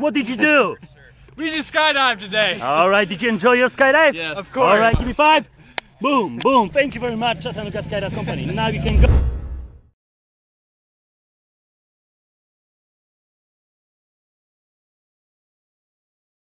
What did you do? We just skydived today. All right, did you enjoy your skydive? Yes. Of course. All right, give me 5. Boom, boom. Thank you very much, Chattanooga Skydive Company. Now you can go.